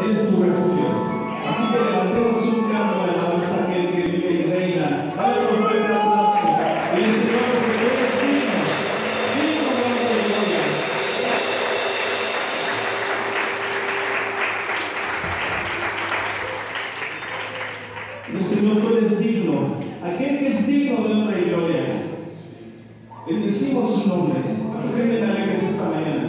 Él es su refugio. Así que levantemos un canto de alabanza a aquel que vive y reina. Dale un fuerte aplauso. Y el Señor, porque Él es digno. Digno de honra y gloria. El Señor, tú eres digno. Aquel que es digno de honra y gloria. Bendecimos su nombre. ¿Cuántos se vienen alegres esta mañana?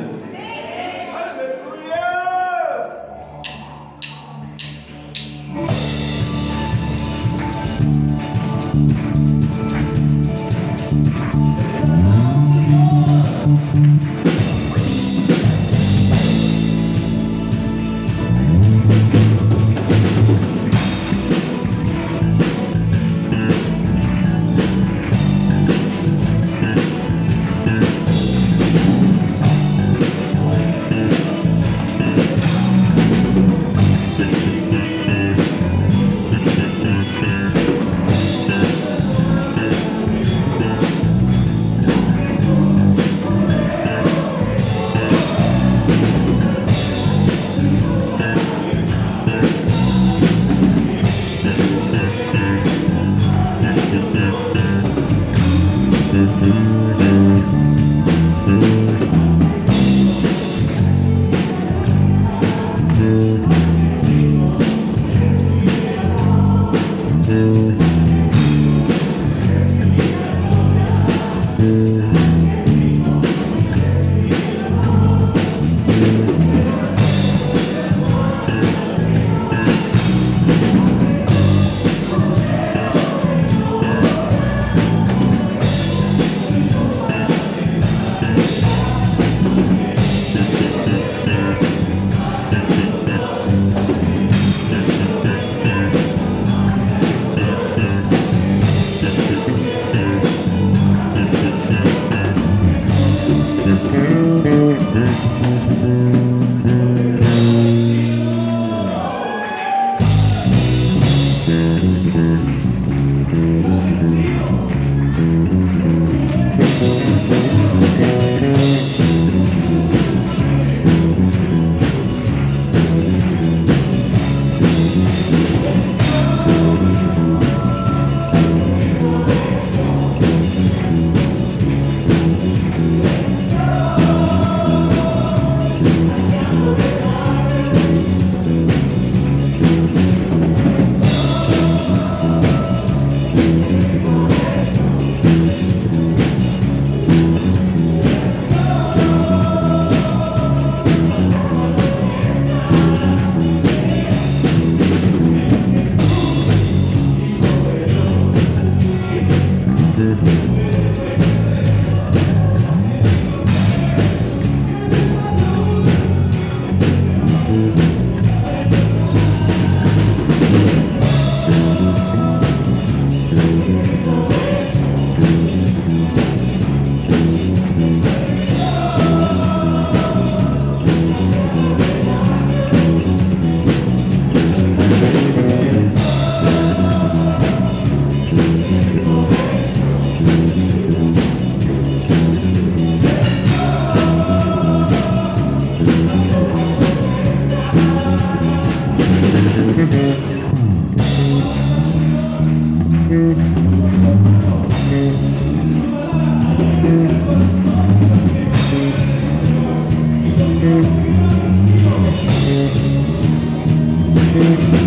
Thank you.